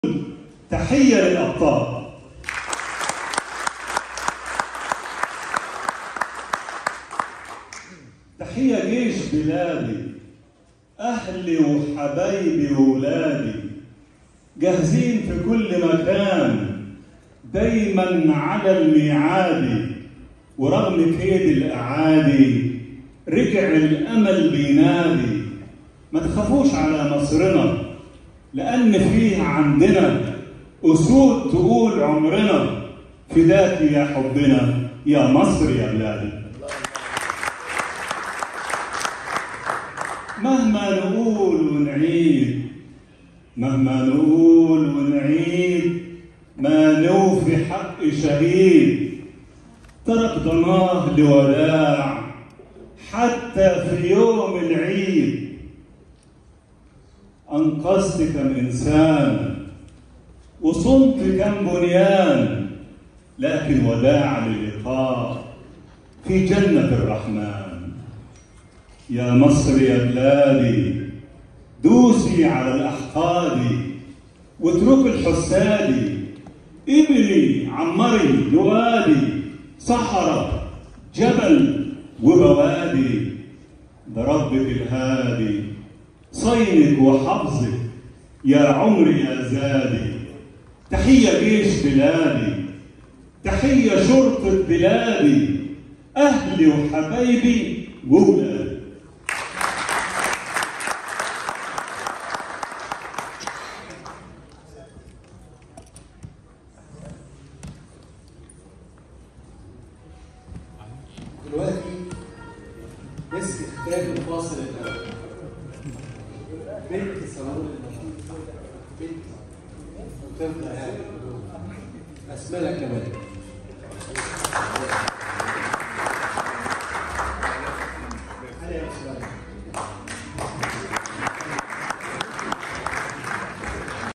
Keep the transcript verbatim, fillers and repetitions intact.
تحية للأبطال. تحية جيش بلادي، أهلي وحبايبي وولادي، جاهزين في كل مكان دايما على الميعاد، ورغم كيد الأعادي رجع الأمل بينادي. ما تخافوش على مصرنا، لأن فيه عندنا أسود تقول عمرنا فداك يا حبنا يا مصر يا بلادي. مهما نقول ونعيد مهما نقول ونعيد ما نوفي حق شهيد ترك ضناه لوداع حتى في يوم العيد. أنقذت كم إنسان وصنت كم بنيان، لكن وداع للقاء في جنة الرحمن. يا مصر يا بلادي، دوسي على الأحقاد واترك الحساد، ابني عمري يوادي صحراء جبل وبوادي. ده ربك الهادي صينك وحفظك يا عمري يا زادي. تحية جيش بلادي، تحية شرطة بلادي، أهلي وحبايبي وولادي. دلوقتي مسك ختام الفاصل الاول بنت صالون المشهور، بنت وتبقى اسمها كمان